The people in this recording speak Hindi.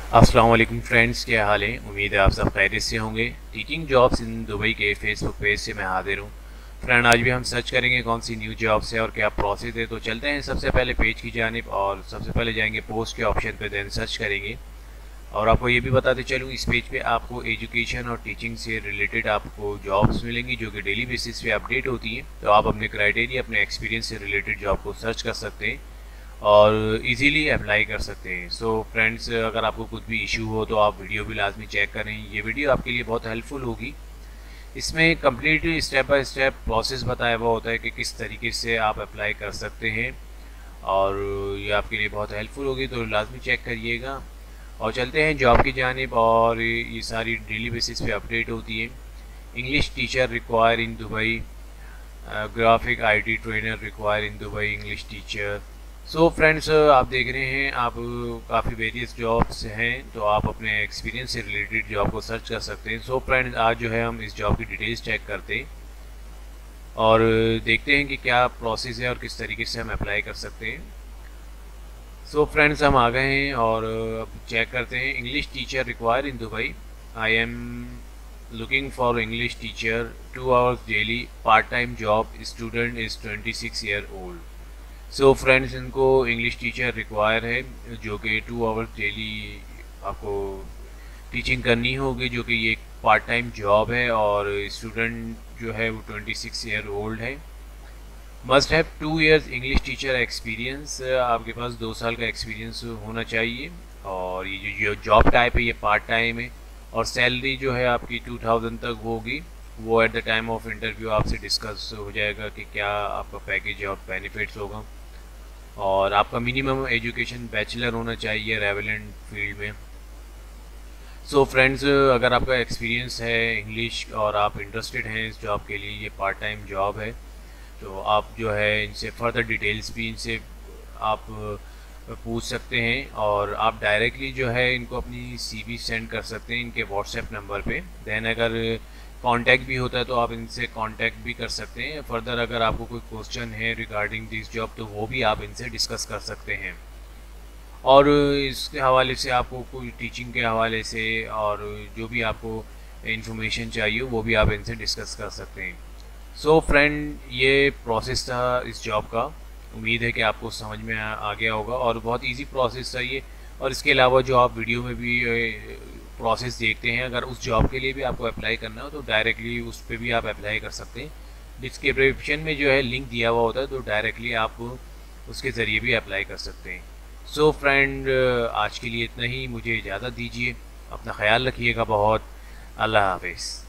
अस्सलाम वालेकुम फ्रेंड्स, क्या हाल है। उम्मीद है आप सब खैरियत से होंगे। टीचिंग जॉब्स इन दुबई के फेसबुक पेज से मैं हाजिर हूँ। फ्रेंड, आज भी हम सर्च करेंगे कौन सी न्यू जॉब्स है और क्या प्रोसेस है। तो चलते हैं सबसे पहले पेज की जानिब और सबसे पहले जाएंगे पोस्ट के ऑप्शन पे, देन सर्च करेंगे। और आपको ये भी बताते चलूँ, इस पेज पे आपको एजुकेशन और टीचिंग से रिलेटेड आपको जॉब्स मिलेंगी जो कि डेली बेसिस पे अपडेट होती हैं। तो आप अपने क्राइटेरिया, अपने एक्सपीरियंस से रिलेटेड जॉब को सर्च कर सकते हैं और इजीली अप्लाई कर सकते हैं। सो फ्रेंड्स, अगर आपको कुछ भी इशू हो तो आप वीडियो भी लाजमी चेक करें। ये वीडियो आपके लिए बहुत हेल्पफुल होगी। इसमें complete step by step process बताया हुआ होता है कि किस तरीके से आप अप्लाई कर सकते हैं और ये आपके लिए बहुत हेल्पफुल होगी, तो लाजमी चेक करिएगा। और चलते हैं जॉब की जानिब। और ये सारी डेली बेसिस पे अपडेट होती है। English teacher require in Dubai, graphic IT trainer require in Dubai, English teacher. So friends, आप देख रहे हैं आप काफ़ी वेरियस जॉब्स हैं, तो आप अपने एक्सपीरियंस से रिलेटेड जॉब को सर्च कर सकते हैं। सो फ्रेंड्स, आज जो है हम इस जॉब की डिटेल्स चेक करते हैं और देखते हैं कि क्या प्रोसेस है और किस तरीके से हम अप्लाई कर सकते हैं। सो फ्रेंड्स, हम आ गए हैं और अब चेक करते हैं। English teacher require in Dubai, I am looking for English teacher, 2 hours daily, part time job, student is 26 year old. So friends, इनको इंग्लिश टीचर रिक्वायर है जो कि 2 hours डेली आपको टीचिंग करनी होगी, जो कि ये एक पार्ट टाइम जॉब है। और स्टूडेंट जो है वो 26 ईयर ओल्ड है। Must have 2 years English teacher experience, आपके पास 2 साल का एक्सपीरियंस होना चाहिए। और ये जो जॉब टाइप है ये पार्ट टाइम है। और सैलरी जो है आपकी 2000 तक होगी। वो at the time of interview आपसे डिस्कस हो जाएगा कि क्या आपका पैकेज और बेनिफिट्स होगा। और आपका मिनिमम एजुकेशन बैचलर होना चाहिए रेवेलेंट फील्ड में। सो फ्रेंड्स, अगर आपका एक्सपीरियंस है इंग्लिश और आप इंटरेस्टेड हैं इस जॉब के लिए, ये पार्ट टाइम जॉब है, तो आप जो है इनसे फर्दर डिटेल्स भी इनसे आप पूछ सकते हैं। और आप डायरेक्टली जो है इनको अपनी सीवी सेंड कर सकते हैं इनके व्हाट्सएप नंबर पे। देन अगर कांटेक्ट भी होता है तो आप इनसे कांटेक्ट भी कर सकते हैं। फर्दर अगर आपको कोई क्वेश्चन है रिगार्डिंग दिस जॉब तो वो भी आप इनसे डिस्कस कर सकते हैं। और इसके हवाले से आपको कोई टीचिंग के हवाले से और जो भी आपको इन्फॉर्मेशन चाहिए वो भी आप इनसे डिस्कस कर सकते हैं। सो फ्रेंड, ये प्रोसेस था इस जॉब का। उम्मीद है कि आपको समझ में आ गया होगा और बहुत इजी प्रोसेस था ये। और इसके अलावा जो आप वीडियो में भी प्रोसेस देखते हैं, अगर उस जॉब के लिए भी आपको अप्लाई करना हो तो डायरेक्टली उस पर भी आप अप्लाई कर सकते हैं। डिस्क्रिप्शन में जो है लिंक दिया हुआ होता है, तो डायरेक्टली आप उसके ज़रिए भी अप्लाई कर सकते हैं। सो फ्रेंड, आज के लिए इतना ही। मुझे इजाज़त दीजिए। अपना ख्याल रखिएगा बहुत। अल्लाह हाफिज़।